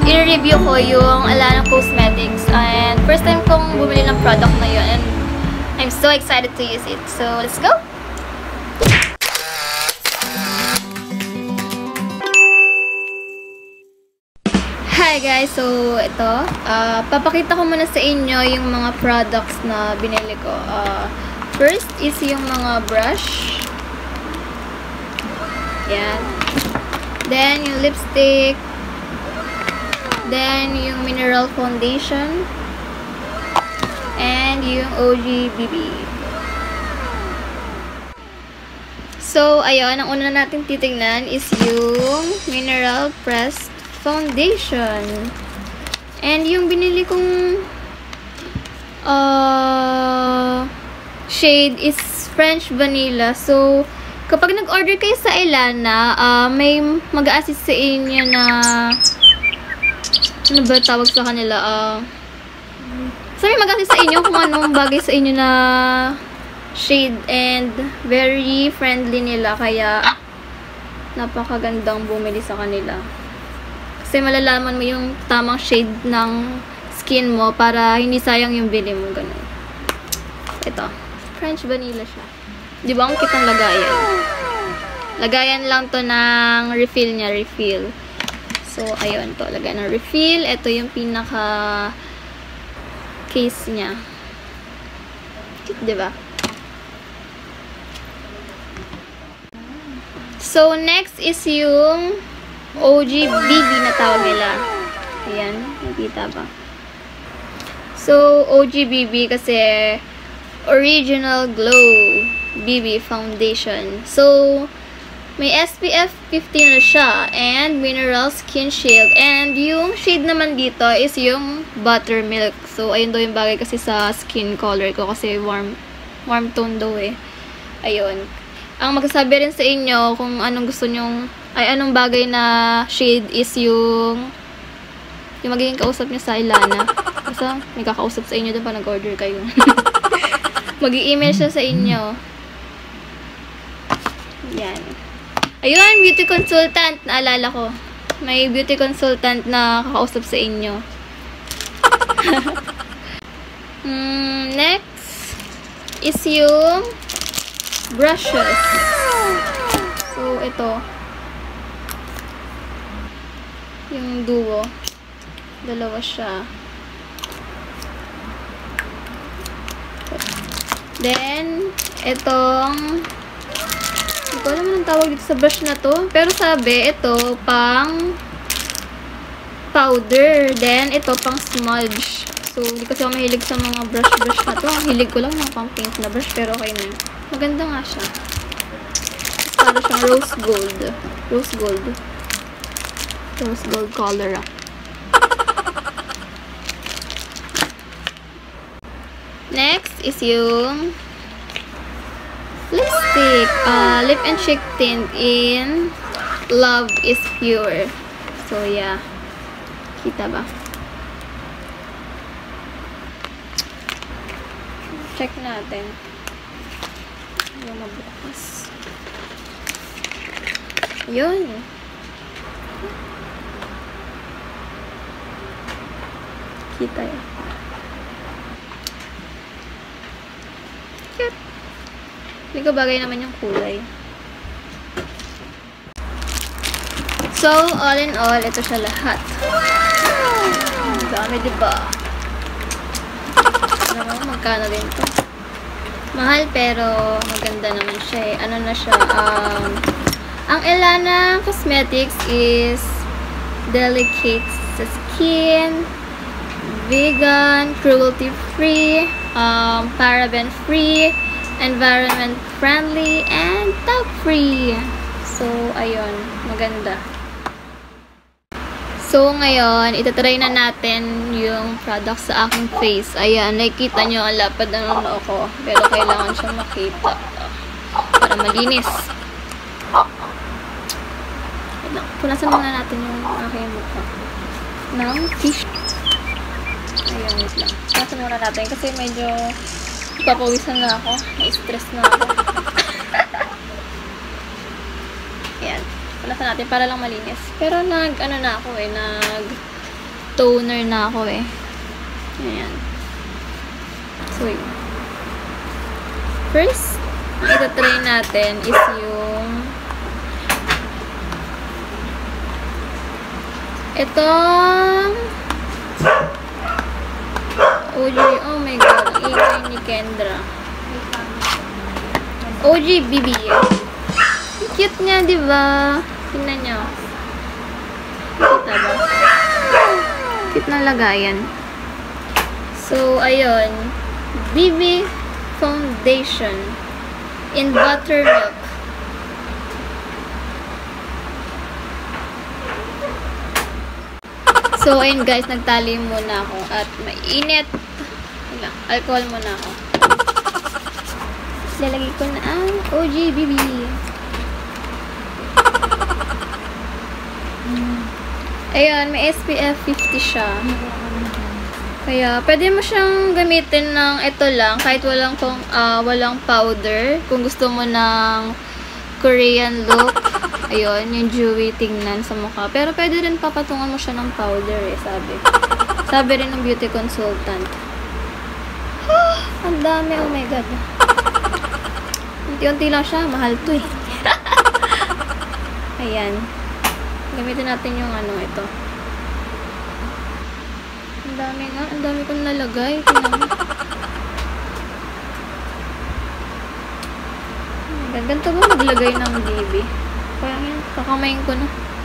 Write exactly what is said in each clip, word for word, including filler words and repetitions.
i-review ko yung Ellana Cosmetics. And first time kong bumili ng product na yun. And I'm so excited to use it. So, let's go! Hi guys! So, ito. Uh, papakita ko muna sa inyo yung mga products na binili ko. Uh, first is yung mga brush. Yan. Then, yung lipstick. Then, yung mineral foundation. And yung O G B B. So, ayun. Ang una natin titignan is yung mineral pressed foundation. And yung binili kong uh, shade is French Vanilla. So, kapag nag-order kayo sa Ellana, uh, may mag-a-assist sa inyo na ano ba tawag sa kanila? Uh, so, may mag-a-assist sa inyo kung anong bagay sa inyo na shade, and very friendly nila, kaya napakagandang bumili sa kanila. Kasi malalaman mo yung tamang shade ng skin mo para hindi sayang yung bili mo. Ganun. Ito. French Vanilla siya. Di ba ang kitang lagayan? Lagayan lang to ng refill niya. Refill. So, ayun to. Lagayan ng refill. Ito yung pinaka case niya. Di ba? So, next is yung O G B B na tawag nila. Ayan. Nakita ba? So, O G B B kasi Original Glow B B Foundation. So, may S P F fifteen na siya. And Mineral Skin Shield. And yung shade naman dito is yung buttermilk. So, ayun daw yung bagay kasi sa skin color ko. Kasi warm, warm tone daw eh. Ayun. Ang magsasabi rin sa inyo kung anong gusto nyong, ay anong bagay na shade is yung yung magiging kausap niya sa Ellana. Basta may kakausap sa inyo doon pa nag-order kayo. Mag-i-email siya sa inyo. Yan. Ayun, beauty consultant. Naalala ko. May beauty consultant na kakausap sa inyo. mm, next is yung brushes. So, ito. Yung duo. Dalawa siya. Then, itong hindi ko alam anong tawag dito sa brush na to. Pero sabi, ito, pang powder. Then, ito, pang smudge. So, hindi kasi ako mahilig sa mga brush-brush na to. Ang hilig ko lang ng pang pink na brush, pero okay na. Maganda nga siya. Para siyang rose gold. Rose gold. Rose gold color, ah. Next is yung lipstick. Uh, lip and cheek tint in Love is Pure. So, yeah. Kita ba? Check natin. Yung mabukas. Yun. Kita yun. Cute. Hindi ko bagay naman yung kulay. So, all in all, ito siya lahat. Ang dami, diba? Ano, magkano din to? Mahal, pero maganda naman siya eh. Ano na siya? Um, ang Ellana Cosmetics is delicate sa skin, vegan, cruelty-free, um, paraben-free, environment-friendly, and talc-free. So, ayun. Maganda. So, ngayon, itatry na natin yung product sa aking face. Ayan, nakikita nyo ang lapad ng noo ko. Pero kailangan siya makita. Para malinis. Punasan muna natin yung aking mukha. Ng tissue. Ayan, wait lang. Punasan muna natin kasi medyo ipapawisan na ako. Na-stress na ako. Ayan. Punasan natin para lang malinis. Pero nag, ano na ako eh, nag toner na ako eh. Ayan. So, yun. First, ang itatry natin is yung itong O G, oh my god, ang ingay ni Kendra. O G B B. Cute niya, di ba? Tingnan niyo. Kita ba? Cute na lagayan. So, ayun. B B Foundation in buttermilk. So, ayun guys, nagtali muna ako at mainit. Wala, alcohol muna ako. Lalagay ko na ang O G B B. Ayan, may S P F fifty siya. Kaya, pwede mo siyang gamitin ng ito lang, kahit walang, kung, uh, walang powder. Kung gusto mo ng Korean look, ayun, yung dewy tingnan sa mukha. Pero pwede rin papatungan mo siya ng powder eh, sabi. Sabi rin ng beauty consultant. Oh, ang dami, oh my god. Unti-unti lang siya, mahal to eh. Ayan. Gamitin natin yung ano, ito. Ang dami nga. Ang dami kong nalagay. Tingnan mo. Ganito ba maglagay ng B B? Parang yan. Kakamayin ko na.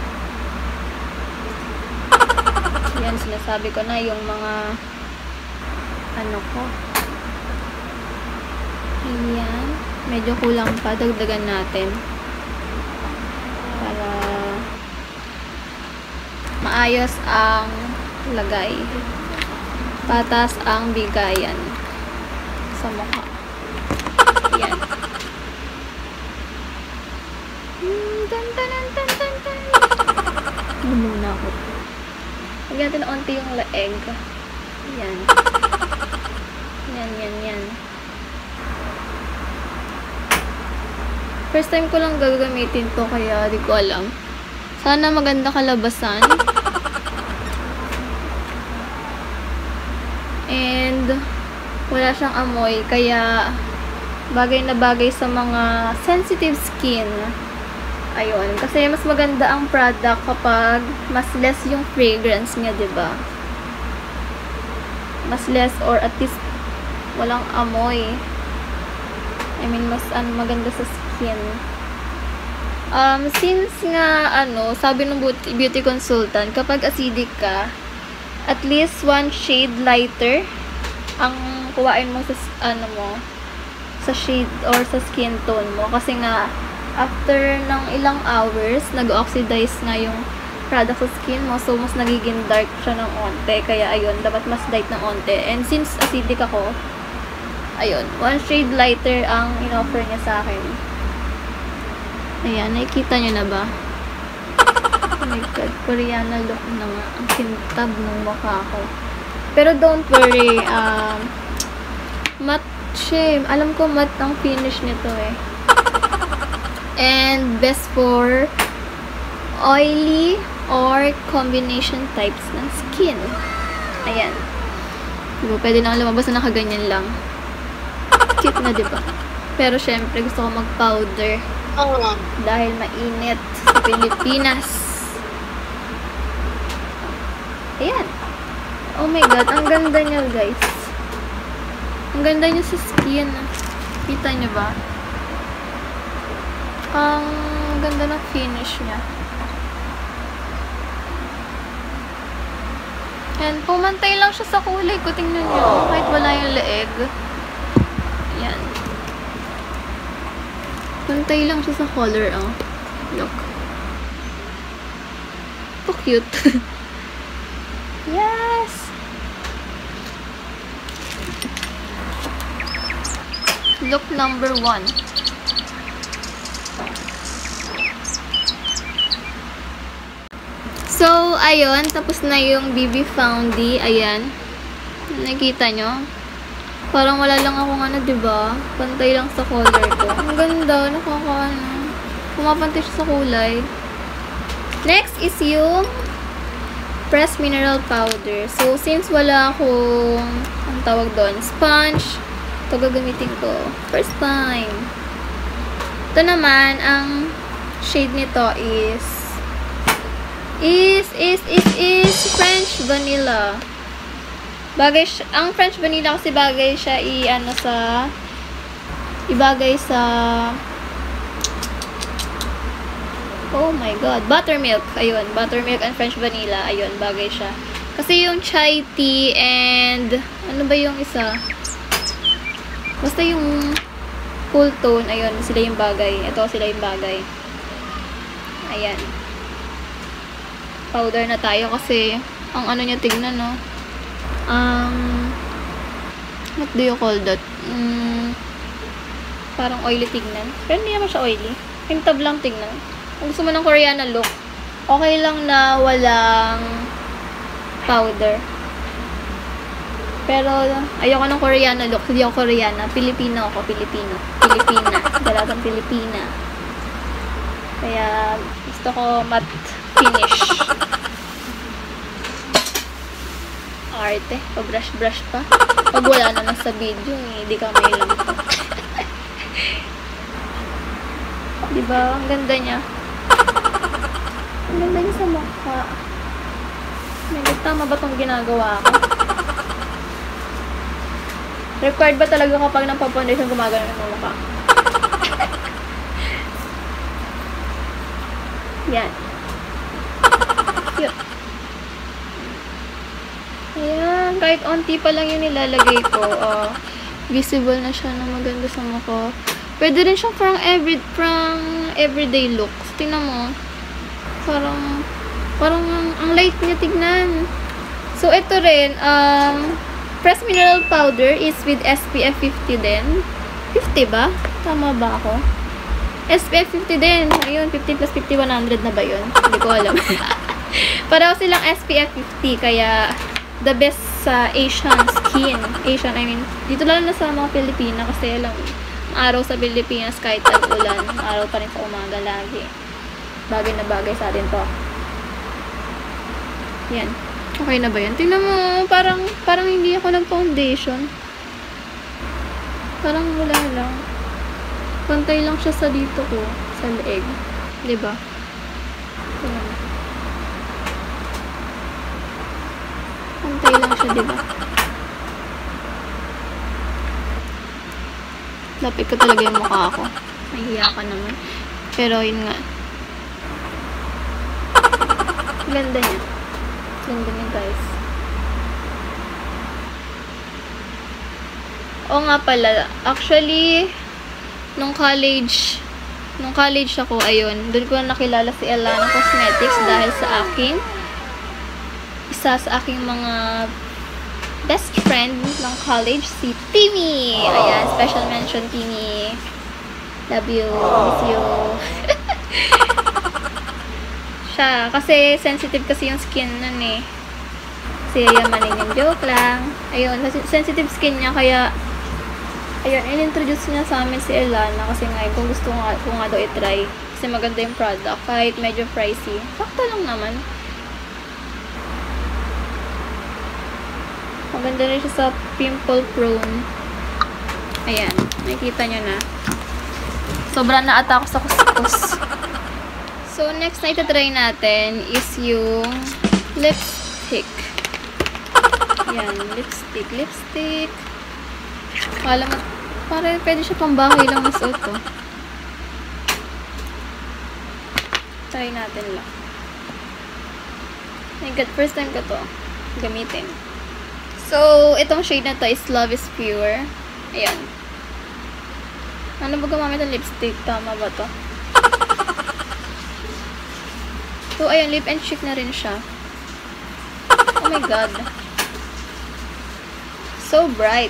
Yan, sinasabi ko na yung mga ano ko. Ayan. Medyo kulang pa. Dagdagan natin. Para maayos ang lagay. Patas ang bigayan sa mukha. Ayan. Hmm, tan tan tan tan tan. Muna ako. Lagyan natin na onti yung leeg. Ayan. Yan, yan, yan. First time ko lang gagamitin to, kaya di ko alam. Sana maganda kalabasan. And wala siyang amoy, kaya bagay na bagay sa mga sensitive skin. Ayun, kasi mas maganda ang product kapag mas less yung fragrance niya, 'di ba? Mas less or at least walang amoy. I mean, mas ano, maganda sa skin. Um, since nga, ano, sabi ng beauty consultant, kapag acidic ka, at least one shade lighter ang kuwain mo sa, ano mo, sa shade or sa skin tone mo. Kasi nga, after ng ilang hours, nag-oxidize nga yung product sa skin mo. So, mas nagiging dark siya ng onte. Kaya, ayun, dapat mas light ng onte. And since acidic ako, ayun, one shade lighter ang in-offer niya sa akin. Ayan, nakikita nyo na ba? Oh my god, Koreana look na nga. Ang kintab ng mukha ko. Pero don't worry, um, matte siya. Alam ko matte ang finish nito eh. And best for oily or combination types ng skin. Ayan. Diba, pwede na lumabas na nakaganyan lang. Cute na, diba? Pero syempre, gusto ko mag-powder. Oh. Dahil mainit sa Pilipinas. Ayan. Oh my god, ang ganda niya, guys. Ang ganda niya sa skin. Kita niyo ba? Ang ganda ng finish niya. And pumantay lang siya sa kulay ko. Tingnan niyo. Kahit wala yung leeg. Ayan. Pantay lang siya sa color, oh. Look. So cute. Yes! Look number one. So, ayun. Tapos na yung B B Foundie. Ayan. Nakita nyo? Parang wala lang akong ano, diba? Pantay lang sa color ko. Ang ganda. Nakakaano. Pumapantay siya sa kulay. Next is yung Pressed Mineral Powder. So, since wala akong, ang tawag doon, sponge, ito gagamitin ko. First time. Ito naman, ang shade nito is, is, is, is, is French Vanilla. Bagay siya, ang French Vanilla kasi bagay siya i-ano sa, ibagay sa, oh my god, buttermilk. Ayun, buttermilk and French Vanilla. Ayun, bagay siya. Kasi yung chai tea and, ano ba yung isa? Basta yung cool tone, ayun, sila yung bagay. Ito, sila yung bagay. Ayan. Powder na tayo kasi, ang ano niya, tignan, no? Um, what do you call that? Um, parang oily tignan. Pero hindi naman siya oily. Hintab lang tignan. Kung gusto mo ng Koreana look, okay lang na walang powder. Pero, ayoko ng Koreana look. Hindi ako Koreana. Pilipino ako. Pilipino. Pilipina. Dalagang Pilipina. Kaya, gusto ko matte finish. Arte. Pa-brush-brush pa. Pag wala naman sa video, eh, di ka may lang to. Diba? Ang ganda niya. Ang ganda niya sa mukha. May tama ba itong ginagawa ko? Required ba talaga kapag ng pa-foundation gumagano ng mukha? Yan. Cute. Ayan. Kahit onti pa lang yung nilalagay ko. Oh, visible na siya na maganda sa mukha. Pwede rin siyang parang every, parang everyday look. Tingnan mo. Parang, parang ang, ang light niya tignan. So, ito rin, um, Pressed Mineral Powder is with S P F fifty din. fifty ba? Tama ba ako? S P F fifty din. Ayun, fifty plus fifty, one hundred na ba yun? Hindi ko alam. Pareho silang S P F fifty, kaya the best sa Asian skin. Asian, I mean, dito lang na sa mga Pilipina kasi alam, araw sa Pilipinas kahit tag-ulan, araw pa rin sa umaga lagi. Bagay na bagay sa atin to. Yan. Okay na ba yan? Tingnan mo, parang, parang hindi ako nag-foundation. Parang wala lang. Pantay lang siya sa dito ko, sa leeg. Diba? Tingnan mo. Pantay lang siya, diba? Lapit ko talaga yung mukha ko. Nahihiya ka naman. Pero, yun nga. Ganda niya. Ganda niya, guys. Oo nga pala. Actually, nung college, nung college ako, ayun, doon ko nakilala si Ellana Cosmetics dahil sa aking, isa sa aking mga best friend ng college, si Timmy. Ayan, special mention, Timmy. Love you. Miss you. Siya. Kasi sensitive kasi yung skin nun eh. Kasi yamanin yung joke lang. Ayun, sensitive skin niya kaya ayun, in-introduce niya sa amin si Ellana kasi nga kung gusto nga, kung nga daw i-try. Kasi maganda yung product. Kahit medyo pricey. Sakto lang naman. Maganda rin siya sa pimple prone. Ayan. Nakikita nyo na. Sobrang naata ako sa kuskus. So, next na itatry natin is yung lipstick. Ayan. Lipstick. Lipstick. Kala mo, parang pwede siya pang bahay lang masuot to. Try natin lang. Oh my God, first time ko to gamitin. So, itong shade na to is Love is Pure. Ayan. Ano ba gumamit ng lipstick? Tama ba to? So, ayan, lip and cheek na rin siya. Oh my God. So bright.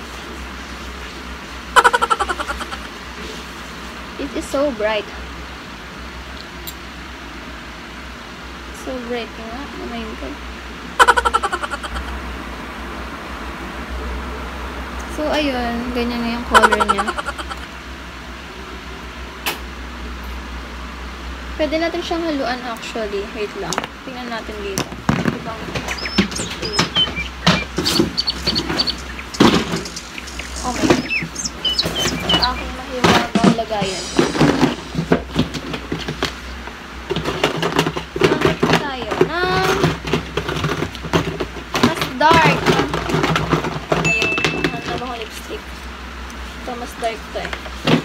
It is so bright. So bright nga. Oh my God. So, ayun. Ganyan na yung color niya. Pwede natin siyang haluan actually. Wait lang. Tingnan natin dito. Ibang ayun. Gamit tayo ng mas dark. Ayun. Ano ba akong lipstick? Ito, mas dark to eh.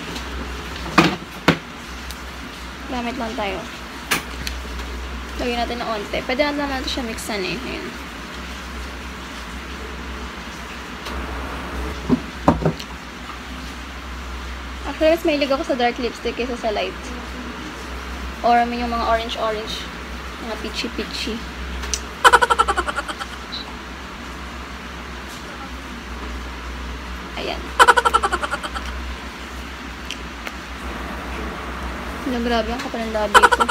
Gamit lang tayo. Lagyan natin ng onte. Pwede natin naman siya mixan eh. Ayun. Actually, mas mahilig ako sa dark lipstick kaysa sa light. Or I mean, yung mga orange-orange. Mga peachy-peachy. Ayan. Wala, grabe ang kapal ng labi ko.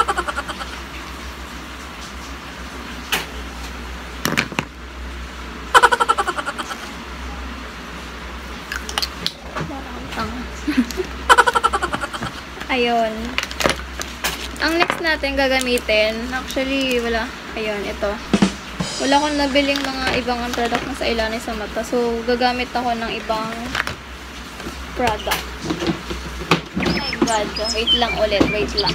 Ayun. Ang next natin gagamitin, actually, wala. Ayun, ito. Wala akong nabiling mga ibang product na sa Ellana sa mata. So, gagamit ako ng ibang product. Oh my God. Wait lang ulit. Wait lang.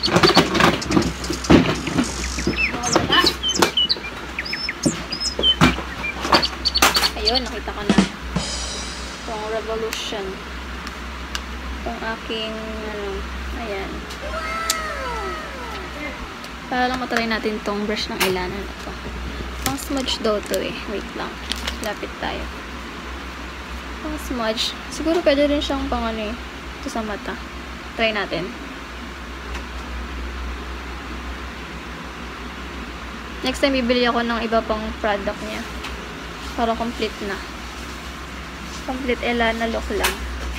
Ayun, nakita ko na. Itong Revolution. Itong aking, ano, ayan. Para lang matry natin itong brush ng Ellana na ito. Pang smudge daw to eh. Wait lang. Lapit tayo. Pang smudge. Siguro pwede rin siyang pang ano eh. Ito sa mata. Try natin. Next time, bibili ako ng iba pang product niya. Para complete na. Complete Ellana look lang.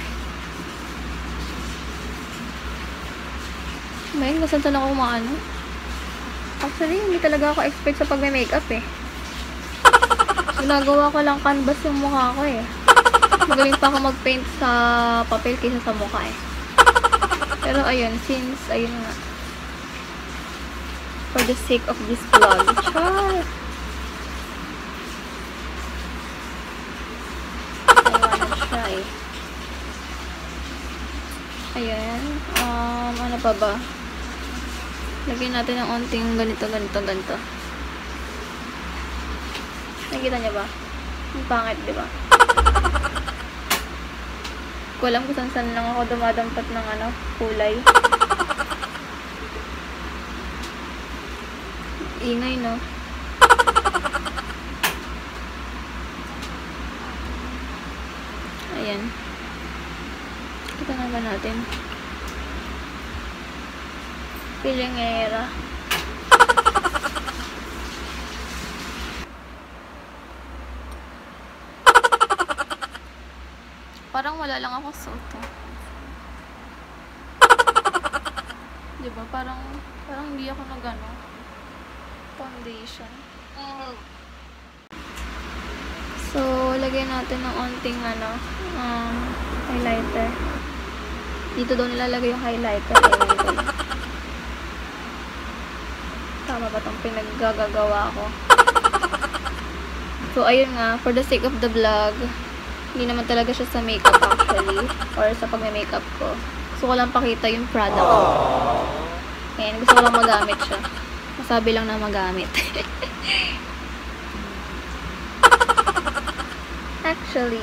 Ngayon, kung saan ako maano. Actually, hindi talaga ako expect sa pag-makeup eh. Ginagawa ko lang canvas yung mukha ko eh. Magaling pa ako mag-paint sa papel kaysa sa mukha eh. Pero ayun, since, ayun nga. For the sake of this vlog. Char! I wanna try. Ayan. Um, ano pa ba? Lagyan natin ng onting ganito, ganito, ganito. Nakita niyo ba? Ang pangit, di ba? Ko alam kung saan lang ako dumadampat ng ano, kulay. Ingay, no? Ayan. Kita na ba natin? Pilingera. Parang wala lang ako suot. Diba? Parang, parang hindi ako nag-ano. Foundation. So, lagyan natin ng onting ano, um, highlighter. Dito daw nilalagay yung highlighter. Ewan ko. Tama ba itong pinaggagawa ko? So, ayun nga, for the sake of the vlog, hindi naman talaga siya sa makeup actually, or sa pag-makeup ko. Gusto ko lang pakita yung product ko. Ayan, gusto ko lang magamit siya. Masabi lang na magamit. Actually,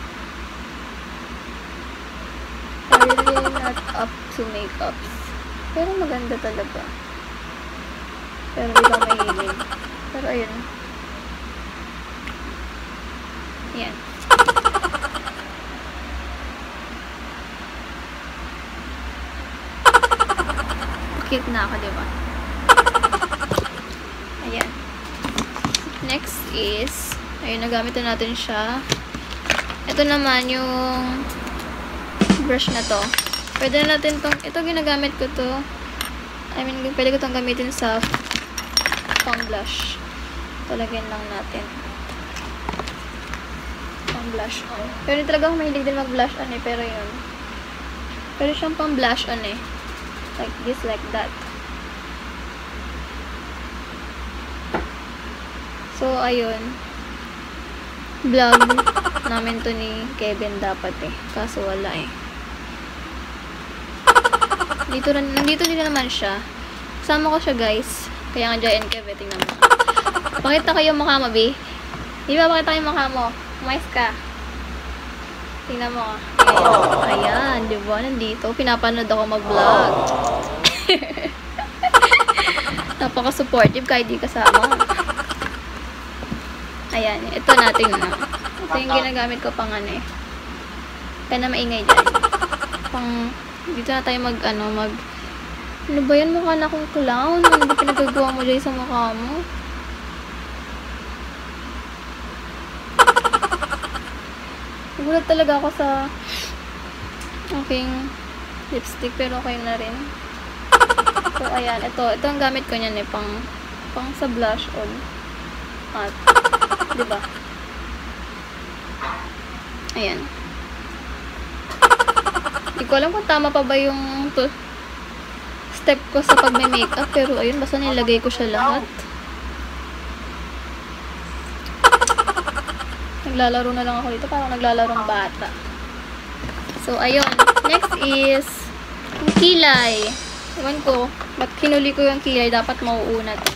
I'm really not up to makeups. Pero maganda talaga. Pero hindi ko mahilig. Pero ayun. Ayan. Cute na ako, diba? Ayan. Next is, ayun, nagamit na natin siya. Ito naman yung brush na to. Pwede na natin tong, ito ginagamit ko to. I mean, pwede ko tong gamitin sa pang blush. Talagyan lang natin. Pang blush on. Pero hindi talaga ako mahilig din mag-blush on eh, pero yun. Pero siyang pang blush on eh. Like this, like that. So, ayun. Vlog namin to ni Kevin dapat eh. Kaso wala eh. Dito, nandito din naman siya. Sama ko siya, guys. Kaya nga dyan, Kevin, tingnan mo. Pakita kayo mukha mo, B. Di ba, pakita kayo mukha mo. Umayos ka. Tingnan mo. Ayan. Ayan, di ba? Nandito. Pinapanood ako mag-vlog. Napaka-supportive kahit di kasama. Ayan. Ito natin na. Ito yung ginagamit ko pang ano eh. Kaya na maingay dyan. Pang, dito na tayo mag, ano, mag, ano ba yan? Mukha na akong clown. Ano ba pinagagawa mo dyan sa mukha mo? Nagulat talaga ako sa aking lipstick, pero okay na rin. So, ayan. Ito, ito ang gamit ko niyan eh. Pang, pang sa blush on. At, diba? Ayan. Hindi ko alam kung tama pa ba yung to, step ko sa pag-makeup, pero ayun, basta nilagay ko siya lahat. Naglalaro na lang ako dito, parang naglalarong bata. So, ayun. Next is yung kilay. Ewan ko, ba't kinuli ko yung kilay? Dapat mauuna to.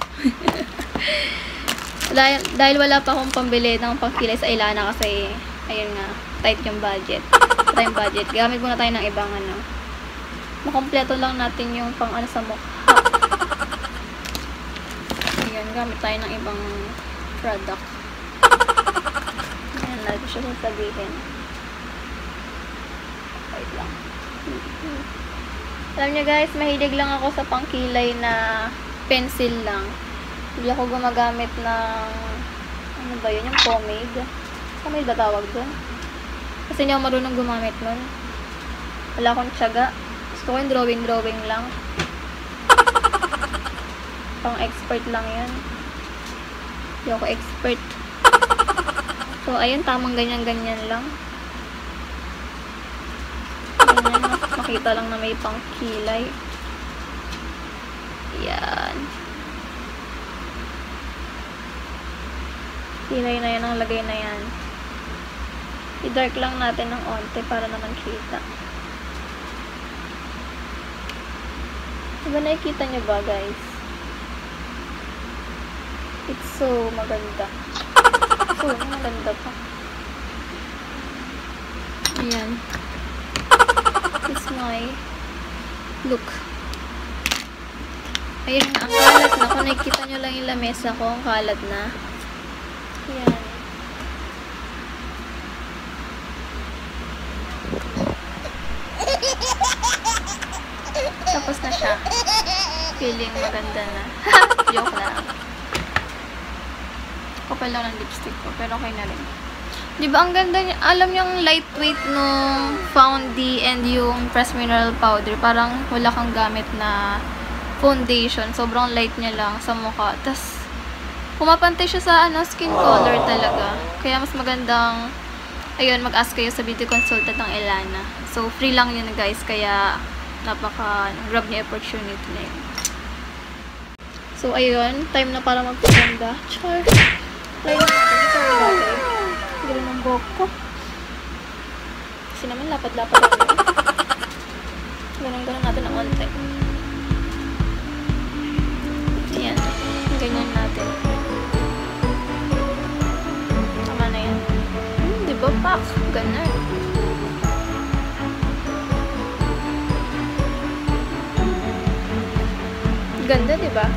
dahil, dahil wala pa akong pambili ng pangkilay sa Ellana kasi, ayun nga, tight yung budget. Tight yung budget. Gamit muna tayo ng ibang ano. Makompleto lang natin yung pang ano sa mukha. Ayun, gamit tayo ng ibang product. Ayan, natin siya sasabihin. Wait lang. Alam niyo guys, mahilig lang ako sa pangkilay na pencil lang. Hindi ako gumagamit ng ano ba yun, yung pomade. Pomade ba tawag dun? Kasi hindi ako marunong gumamit nun. Wala akong tiyaga. Gusto ko yung drawing-drawing lang. Pang expert lang yan. Hindi ako expert. So, ayun, tamang ganyan-ganyan lang. Ganyan, makita lang na may pang kilay. Ayan. Kilay na yan, ang lagay na yan. I-dark lang natin ng onte para naman kita. Diba nakikita nyo ba, guys? It's so maganda. So, maganda pa. Ayan. This is my look. Ayan nga, ang kalat na. Kung nakikita nyo lang yung lamesa ko, ang kalat na. Ayan. Tapos na siya. Feeling maganda na. Joke lang. Kapal lang ng lipstick ko. Pero okay na rin. Diba ang ganda niya? Alam niyo yung lightweight nung Foundie and yung Pressed Mineral Powder. Parang wala kang gamit na foundation. Sobrang light niya lang sa mukha. Tapos, pumapantay siya sa ano, skin color talaga. Kaya mas magandang, ayun, mag-ask kayo sa beauty consultant ng Ellana. So, free lang yun guys. Kaya, napaka grab niya opportunity na yun. So, ayun. Time na para magpaganda. Char. Try na natin. Sorry natin. Gano'n ng buhok ko. Kasi naman, lapad-lapad ako. Ganun-ganun natin ang onte. Ayan. Ganyan natin. Tama na yan. Hmm, diba, pak? Ganun. Ganda, diba?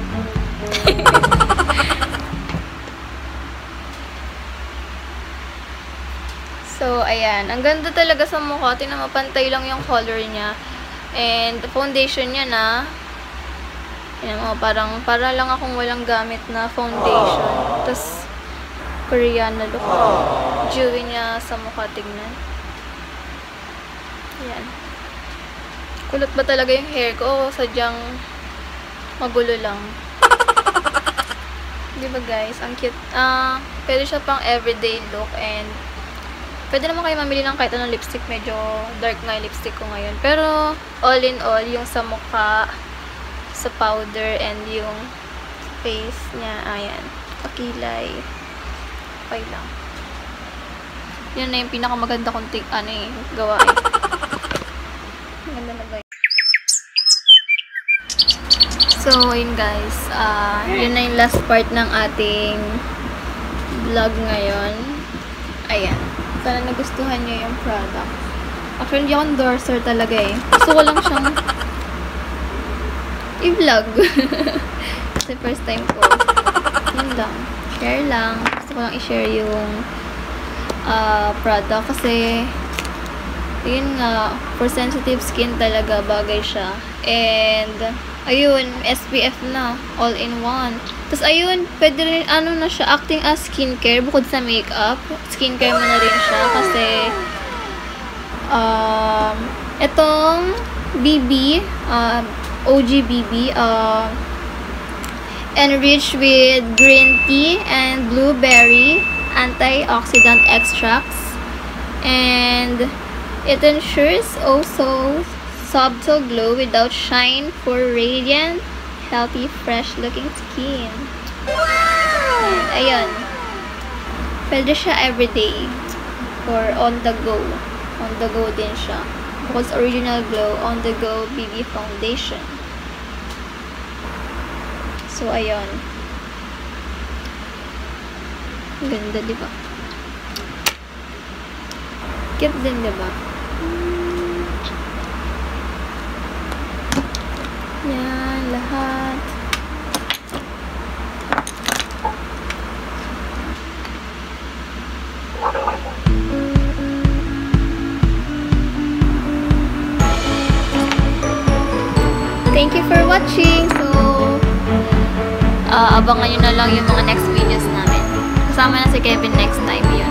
So, ayan. Ang ganda talaga sa mukha. Tingnan mo, pantay lang yung color niya. And, foundation niya na. Tingnan mo, parang, para lang akong walang gamit na foundation. Tapos, Korean na look. Dewy niya sa mukha, tignan. Ayan. Kulot ba talaga yung hair ko? O sadyang magulo lang. Diba guys? Ang cute. Ah, uh, pwede siya pang everyday look and pwede naman kayo mamili ng kahit anong lipstick. Medyo dark nga yung lipstick ko ngayon. Pero, all in all, yung sa mukha, sa powder, and yung face niya, ayan, pakilay. Okay lang. Yun na yung pinakamaganda kong ting, ano eh, gawa eh. Maganda na ba yun? So, yun guys. Uh, yun na yung last part ng ating vlog ngayon. Ayan. Sana nagustuhan nyo yung product. Actually, hindi ako endorser talaga eh. Gusto ko lang siyang i-vlog. Kasi first time ko. Yun lang. Share lang. Gusto ko lang i-share yung uh, product. Kasi, yun nga, for sensitive skin talaga, bagay siya. And, ayun, S P F na. All in one. Tapos, ayun, pwede rin, ano na siya, acting as skincare. Bukod sa makeup, skincare mo na rin siya. Kasi, um, itong B B, uh, O G B B, uh, enriched with green tea and blueberry antioxidant extracts. And, it ensures also subtle glow without shine for radiant, healthy, fresh-looking skin. And, ayun. Pwede siya everyday or on the go. On the go din siya. Because original glow on the go B B foundation. So, ayun. Ganda, di ba? Cute din, di ba? Yan, lahat. Thank you for watching. So, uh, abangan nyo na lang yung mga next videos namin. Kasama na si Kevin next time yun.